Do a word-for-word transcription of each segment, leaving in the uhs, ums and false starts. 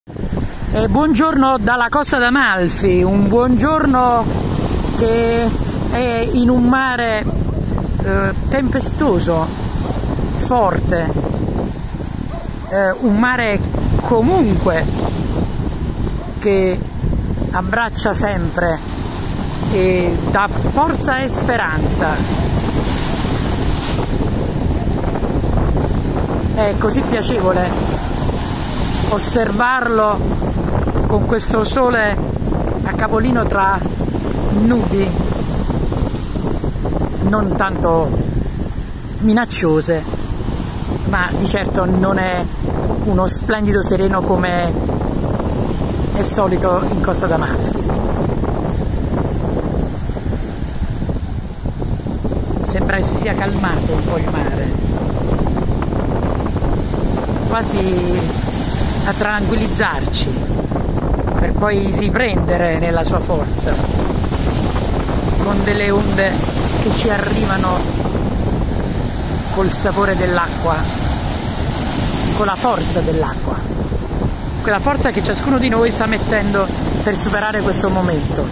E buongiorno dalla Costa d'Amalfi, un buongiorno che è in un mare eh, tempestoso, forte, eh, un mare comunque che abbraccia sempre e dà forza e speranza. È così piacevole osservarlo con questo sole a capolino tra nubi non tanto minacciose, ma di certo non è uno splendido sereno come è solito in Costa d'Amalfi. Sembra che si sia calmato un po' il mare, quasi a tranquillizzarci, per poi riprendere nella sua forza, con delle onde che ci arrivano col sapore dell'acqua, con la forza dell'acqua, quella forza che ciascuno di noi sta mettendo per superare questo momento.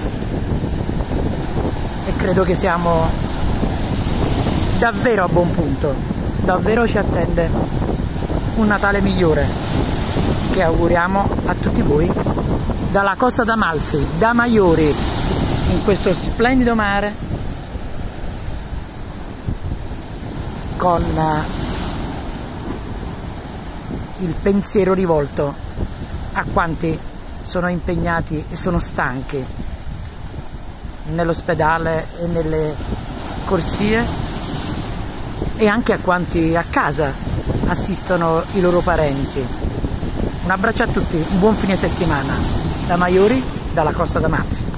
E credo che siamo davvero a buon punto, davvero ci attende un Natale migliore, che auguriamo a tutti voi dalla Costa d'Amalfi, da Maiori, in questo splendido mare, con il pensiero rivolto a quanti sono impegnati e sono stanchi nell'ospedale e nelle corsie, e anche a quanti a casa assistono i loro parenti. Un abbraccio a tutti, un buon fine settimana da Maiori, dalla Costa d'Amalfi.